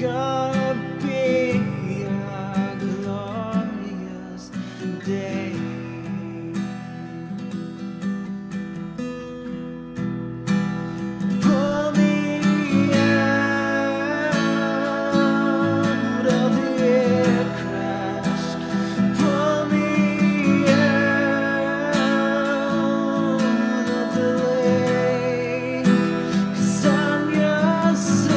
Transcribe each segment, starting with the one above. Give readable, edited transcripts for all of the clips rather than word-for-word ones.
gonna be a glorious day. Pull me out of the air crash. Pull me out of the lake. 'Cause I'm your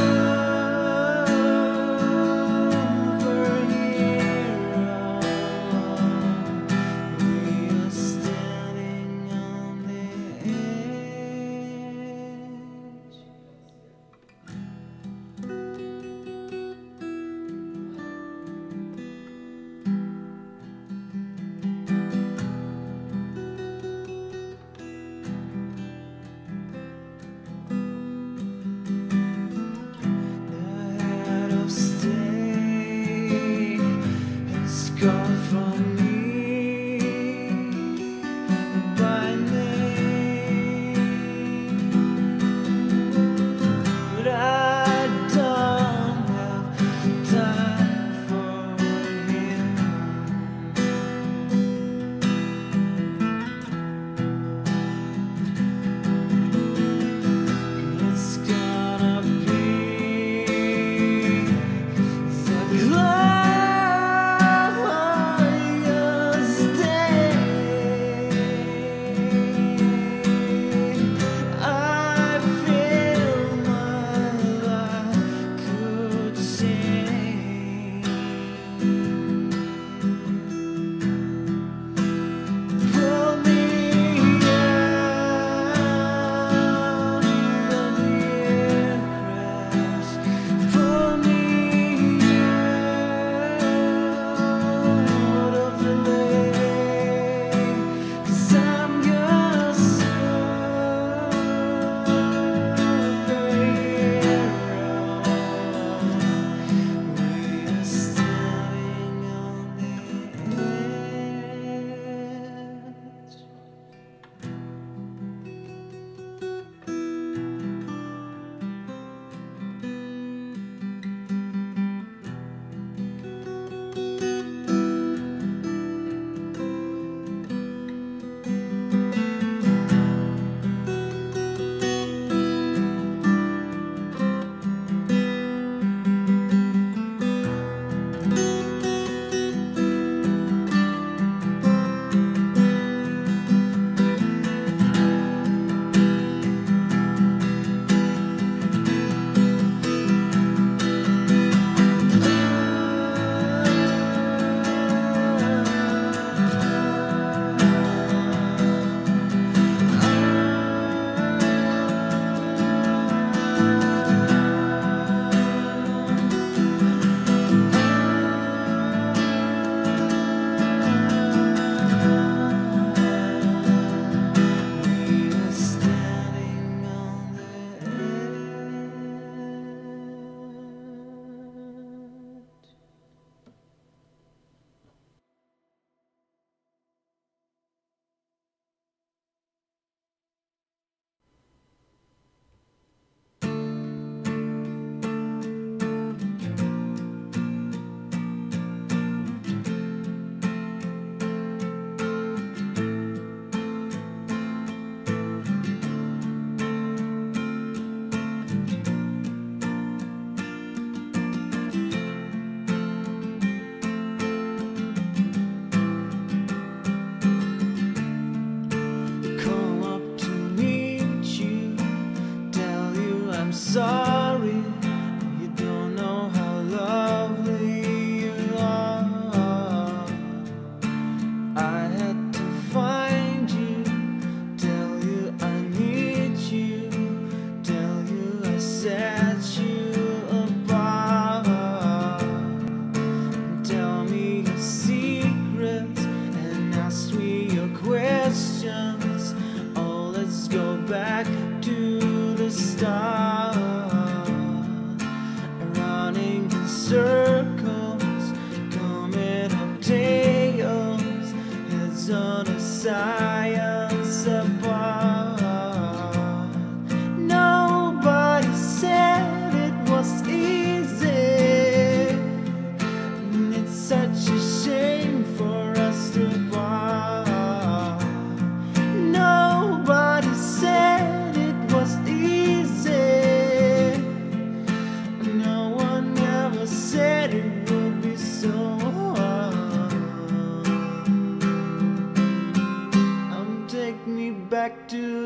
superhero. We are standing on the edge. The head of state has gone from me by name, but I don't have time for him. It's gonna be the glorious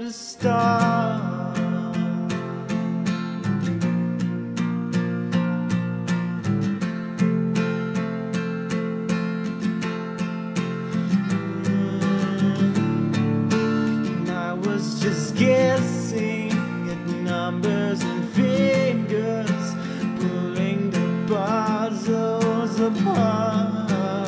to start. And I was just guessing at numbers and figures, pulling the puzzles apart.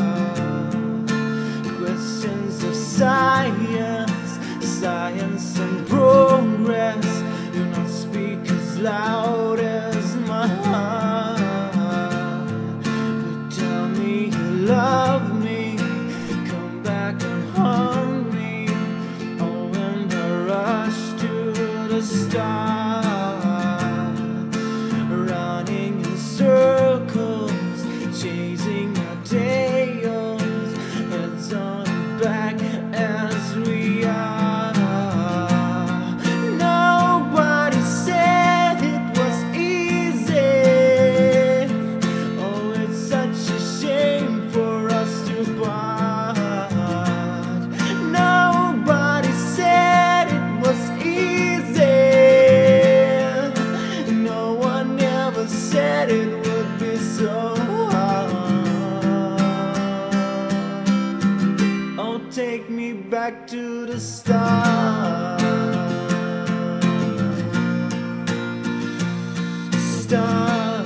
Questions of science, science and progress, do not speak as loud as my heart. But tell me you love me, come back and haunt me. Oh, in the rush to the start, running in circles, chasing our tails, heads on back as we are. Nobody said it was easy. Oh, it's such a shame for us to part. Nobody said it was easy. No one ever said it would be so hard. Oh, take me back to the start. Start.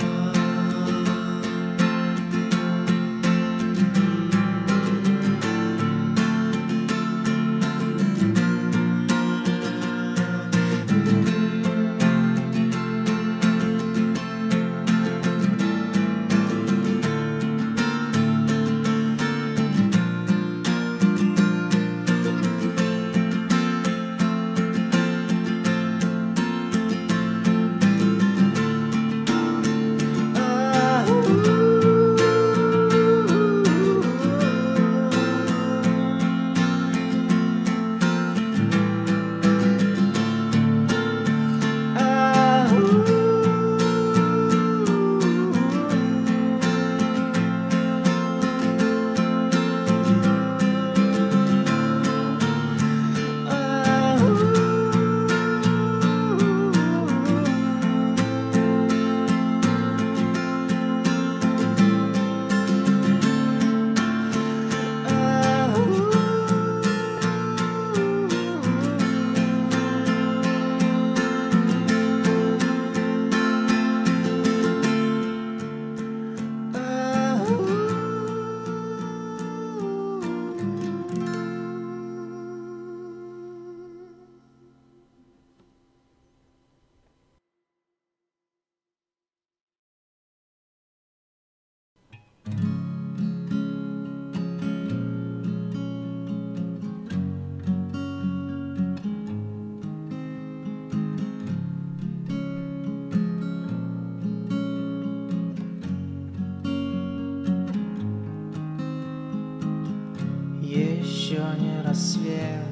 Еще не рассвет,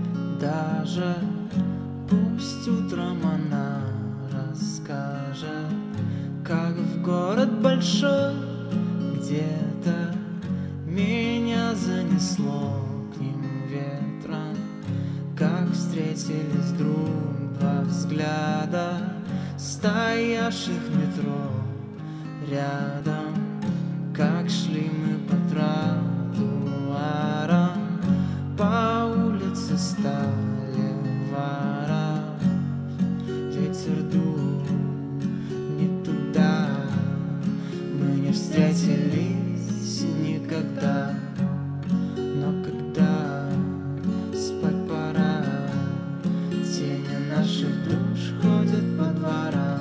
даже пусть утром она расскажет, как в город большой где-то меня занесло к ним ветром, как встретились друг два взгляда, стоявших в метро рядом, как шли мы по тротуарам, по улице Сталеваров. Ветер дул не туда, мы не встретились никогда. Но когда спать пора, тени наших душ ходят по дворам.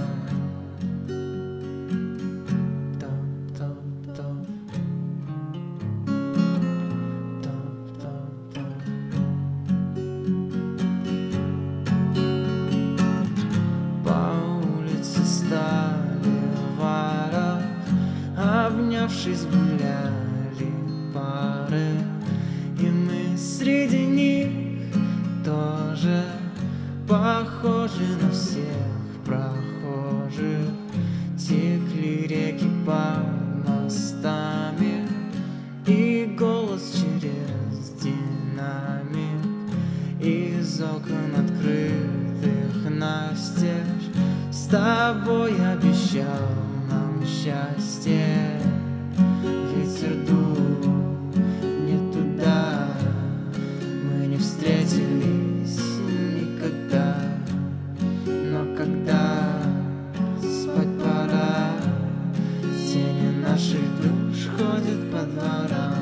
Обнявшись, гуляли пары, и мы среди них тоже похожи на всех прохожих. Текли реки под мостами, и голос через динамик из окон открыт. тобой обещал нам счастье. Ветер дул не туда, мы не встретились никогда. Но когда спать пора, тени наших душ ходят по дворам.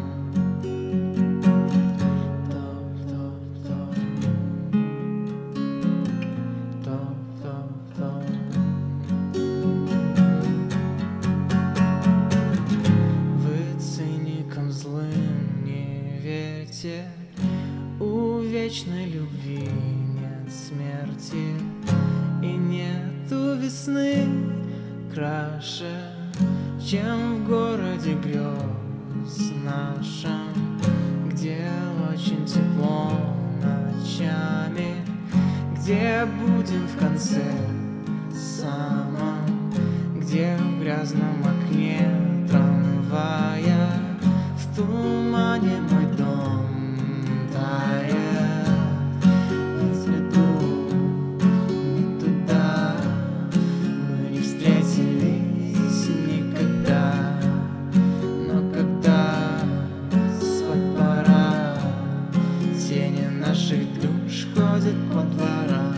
У вечной любви нет смерти и нету весны краше, чем в городе грез нашем, где очень тепло ночами, где будем в конце самом, где в грязном окне трамвая в тумане мой дом тает. Ведь иду не туда, мы не встретились никогда. Но когда спать пора, тени наших душ ходят по дворам.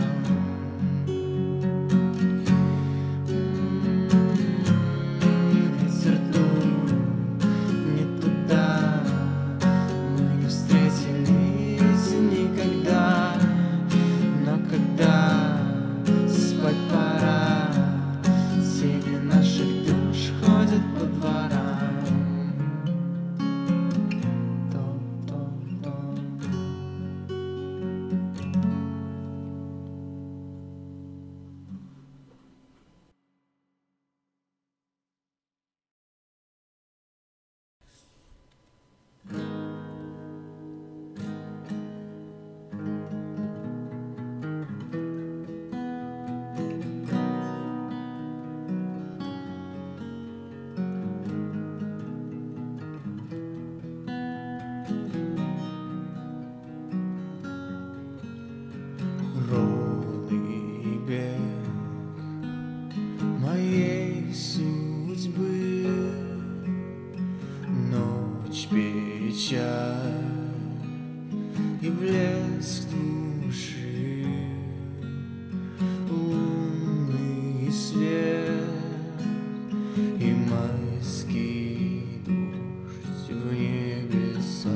И блеск души, лунный свет и майский дождь в небесах.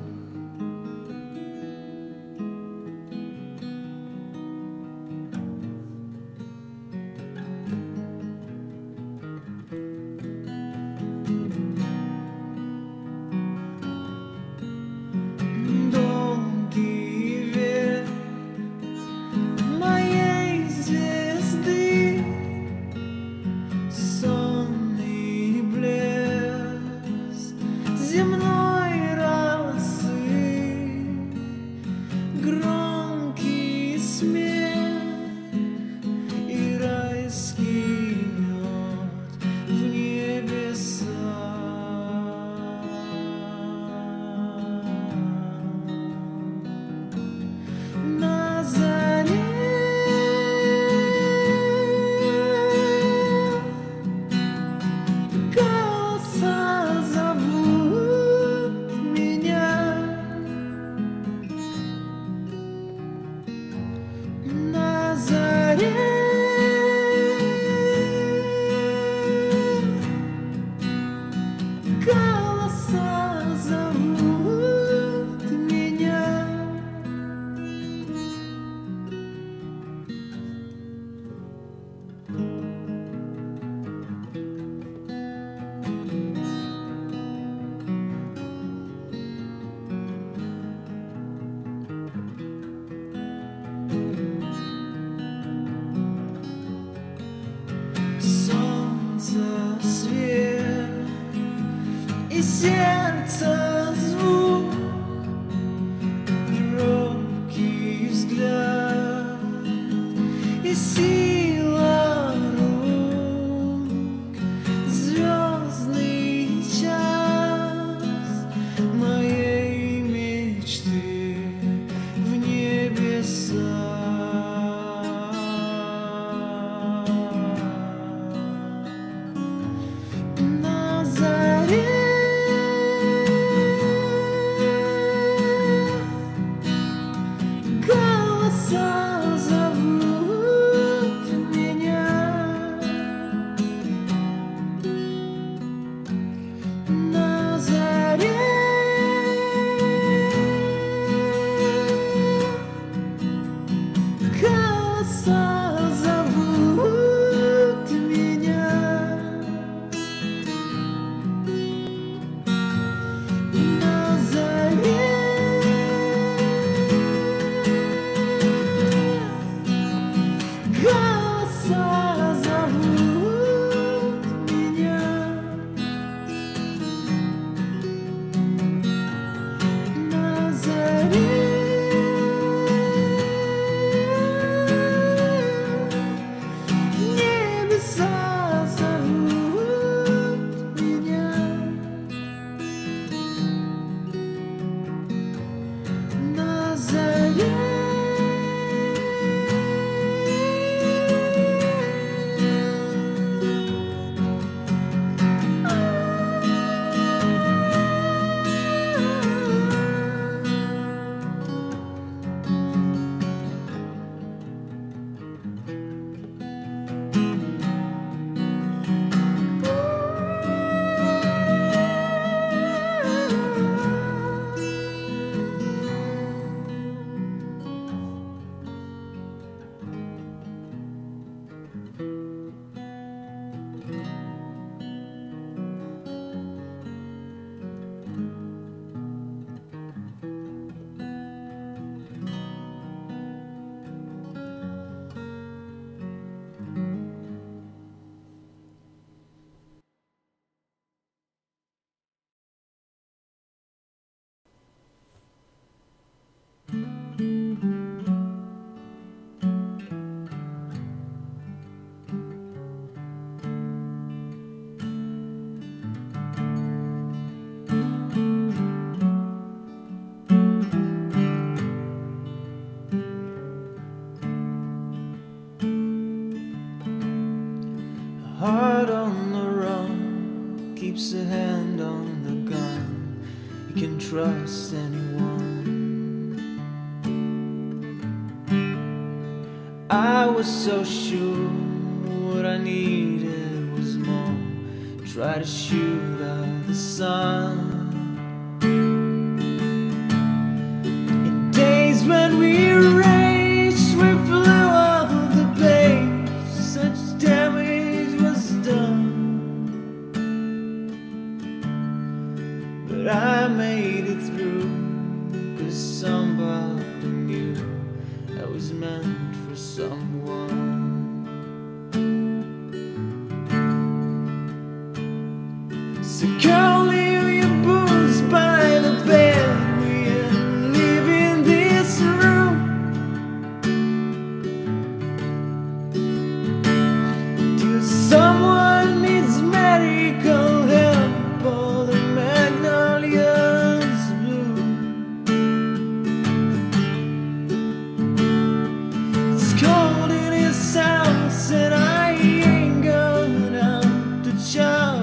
Сердце звук, робкий взгляд и сила рук, звездный час моей мечты в небесах. keeps a hand on the gun. He can trust anyone. I was so sure what I needed was more. Try to shoot out the sun. In days when we raced, we flew off the place. Such damage was done. But I made it through, 'cause somebody knew I was meant for someone. So girl, leave your boots by the bed. We'll live in this room till someone needs medical help or the magnolias bloom. It's cold in his house and I ain't going out to chow.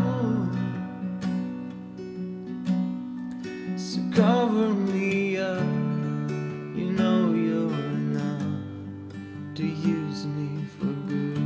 So cover me up, you know you're enough to use me for good.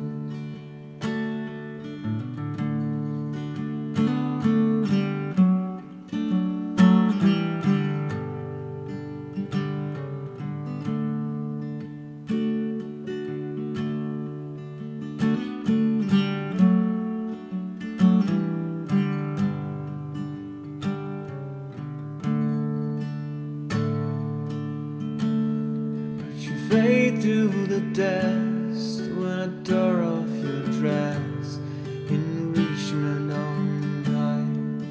Fade through the dust when I tore off your dress in Richmond on high.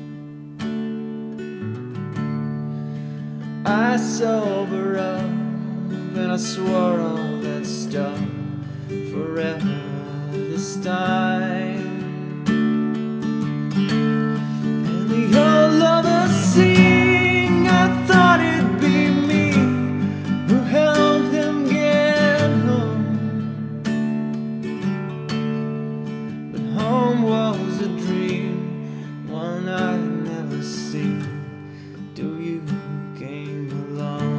I sober up and I swore all that stuff forever this time. And the old lovers sing, I thought it'd be me who helped him get home. But home was a dream, one I'd never seen till you came along.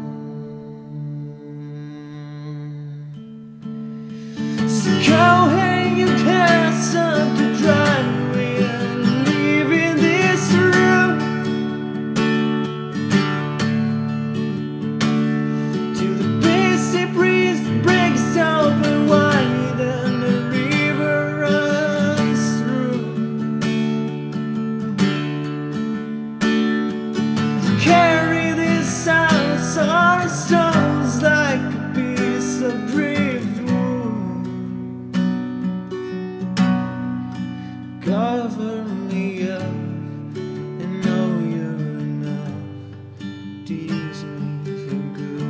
So go hang your pants up to dry. We'll leave in this room till the basic breeze breaks open wide and the river runs through. Carry this house on stones like a piece of driftwood. Cover me up and know you're enough to use me for good.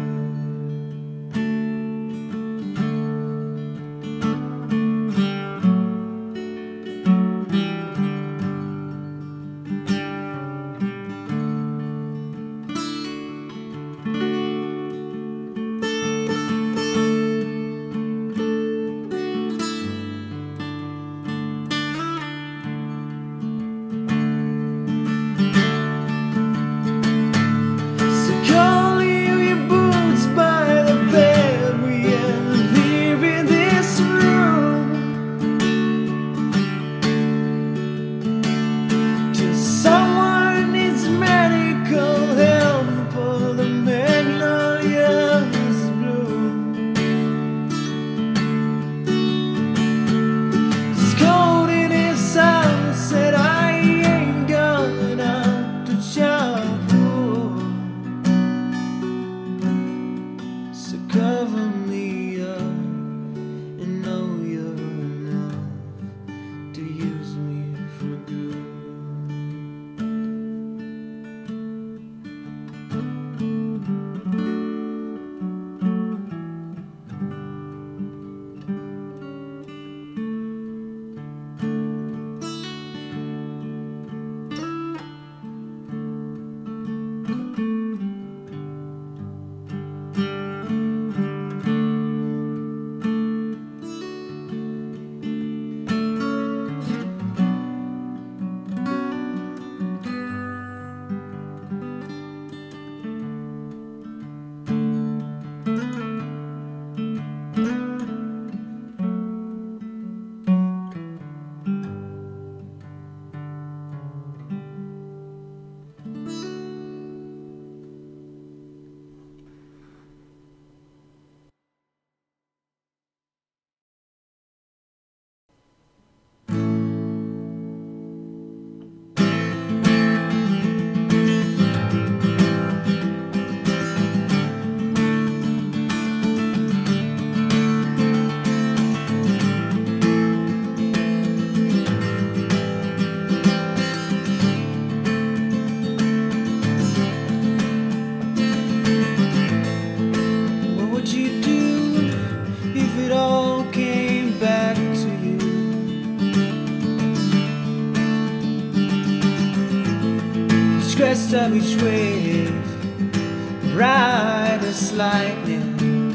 crest of each wave, bright as lightning.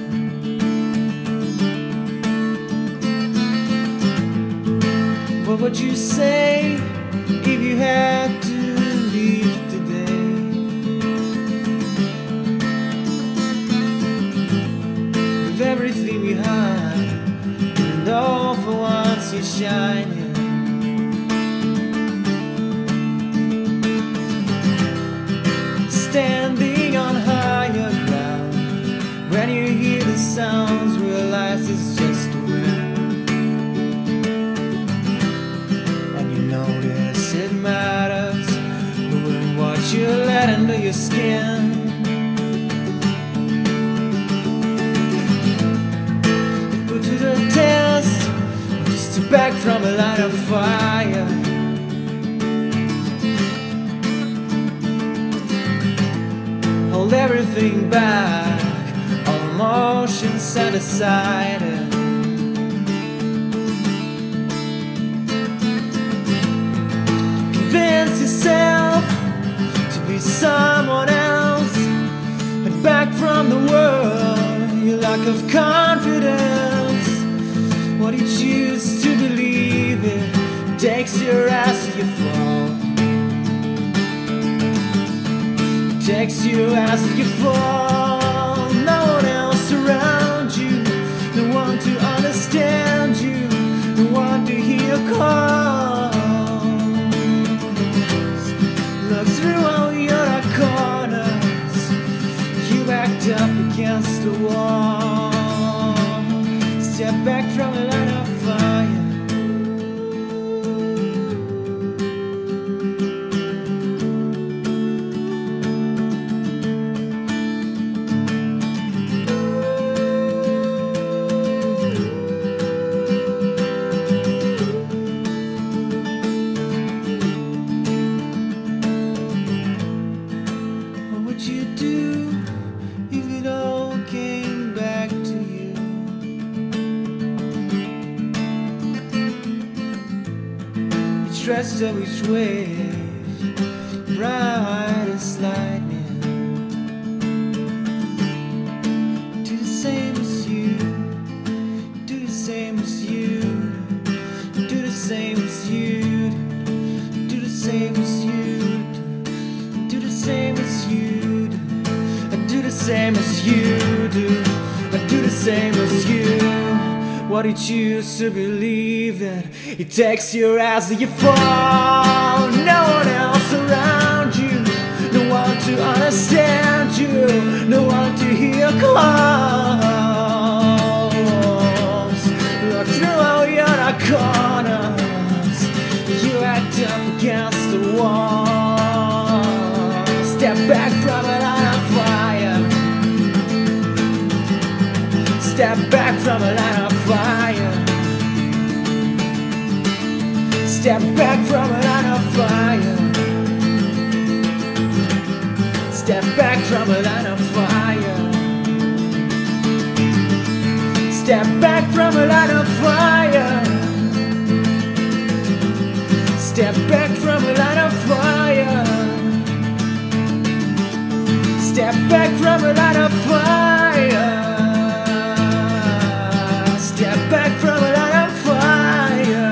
What would you say if you had to leave today? With everything behind, and all for once you're shining. Standing on higher ground, when you hear the sounds, realize it's just a wind. And you notice it matters who and what you let under your skin. If put to the test, just to back from a line of fire. Hold everything back, all emotions set aside. Convince yourself to be someone else, and back from the world, your lack of confidence. What you choose to believe in takes your ass to your fall. Takes you as you fall. No one else around you, no one to understand you, no one to hear your calls. Look through all your corners, you backed up against the wall. Step back from a line of fire. Dressed of each wave, bright as lightning. Do the same as you, do the same as you, do the same as you, do the same as you, do the same as you, do the same as you do, do the same as you. What you choose to believe that it takes your ass to you fall. No one else around you, no one to understand you, no one to hear your calls. Look through all your corners, you act up against the wall. Step back from a line of fire. Step back from a line of fire. Step back from a line of fire. Step back from a line of fire. Step back from a line of fire. Step back from a line of fire. Step back from a line of fire. Step back from a line of fire.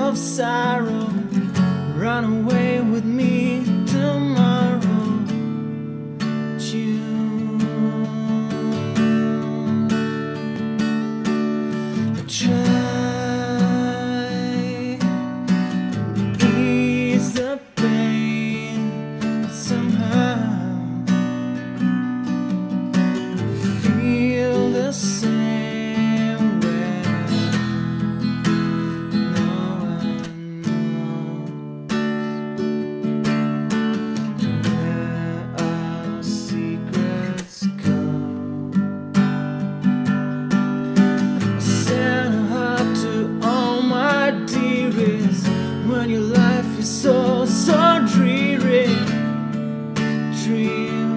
of sorrow. Run away with me tomorrow, June. Try to ease the pain, but somehow feel the same way. No one knows where our secrets go. I send a heart to all my dearest when your life is so dreary. Dream.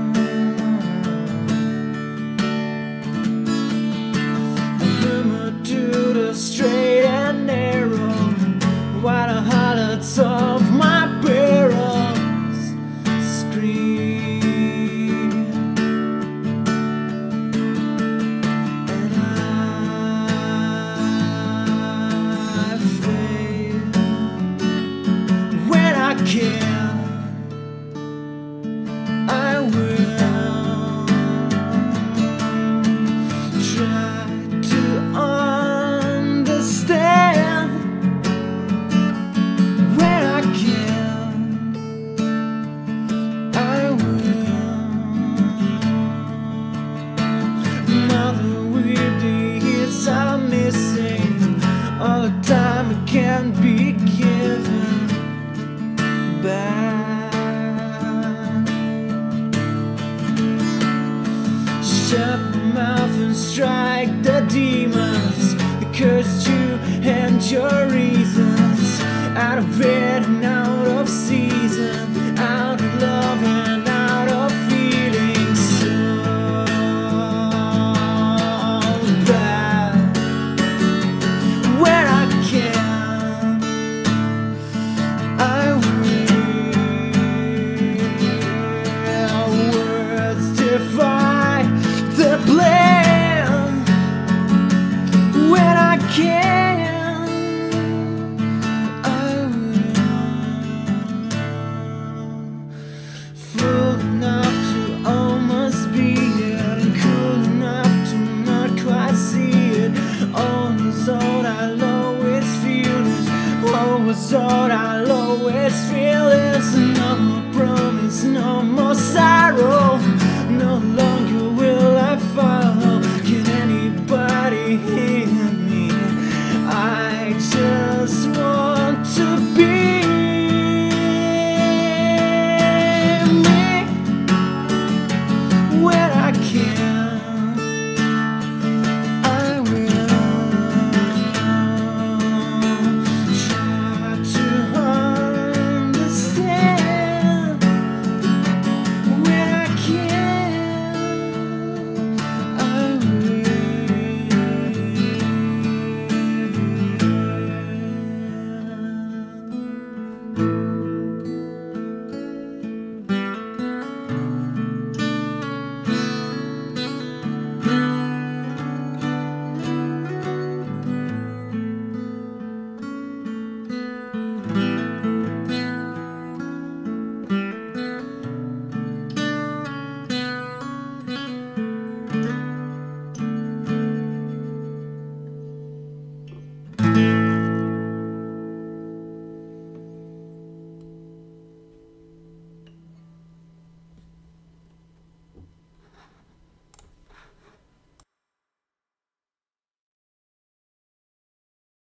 I murmur to the straight and narrow, while the harlots of my barrels scream. And I fade when I can. I will try to understand when I can. I will. Mother, with the hits I'm missing, all the time it can't be given back. Shut my mouth and strike the demons that cursed you and your reasons. Out of bed and out of season, out of love and out of feeling so bad. When I can, I will. Words defy the plan. When I can, I will. Full enough to almost be it, and cool enough to not quite see it. All is all I'll always feel is, all is all I'll always feel is. No more promise, no more sorrow.